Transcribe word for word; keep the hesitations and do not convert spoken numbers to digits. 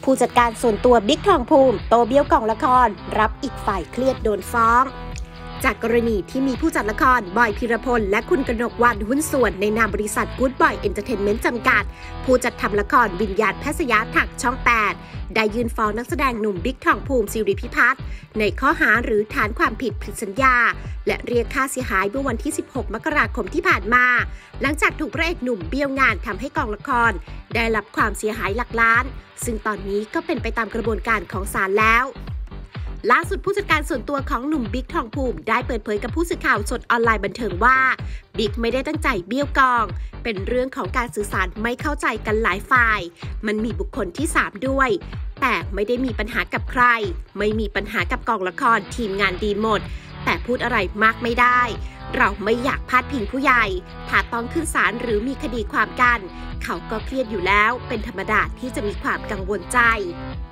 ผู้จัดการส่วนตัวบิ๊กทองภูมิโตเบี้ยวกองละครรับอีกฝ่ายเครียดโดนฟ้องจากกรณีที่มีผู้จัดละครบอยพีรพลและคุณกนกวรรณหุ้นส่วนในนามบริษัท Good Boy Entertainment จำกัดผู้จัดทำละครวิญญาณแพทยทางช่องแปดได้ยื่นฟ้องนักแสดงหนุ่มบิ๊กทองภูมิสิริพิพัฒน์ในข้อหาหรือฐานความผิดผิดสัญญาและเรียกค่าเสียหายเมื่อวันที่สิบหกมกราคมที่ผ่านมาหลังจากถูกพระเอกหนุ่มเบี้ยวงานทำให้กองละครได้รับความเสียหายหลักล้านซึ่งตอนนี้ก็เป็นไปตามกระบวนการของศาลแล้วล่าสุดผู้จัดการส่วนตัวของหนุ่มบิ๊กทองภูมิได้เปิดเผยกับผู้สื่อข่าวสดออนไลน์บันเทิงว่าบิ๊กไม่ได้ตั้งใจเบี้ยวกองเป็นเรื่องของการสื่อสารไม่เข้าใจกันหลายฝ่ายมันมีบุคคลที่สามด้วยแต่ไม่ได้มีปัญหากับใครไม่มีปัญหากับกองละครทีมงานดีหมดแต่พูดอะไรมากไม่ได้เราไม่อยากพาดพิงผู้ใหญ่ถ้าต้องขึ้นศาลหรือมีคดีความกันเขาก็เครียดอยู่แล้วเป็นธรรมดาที่จะมีความกังวลใจ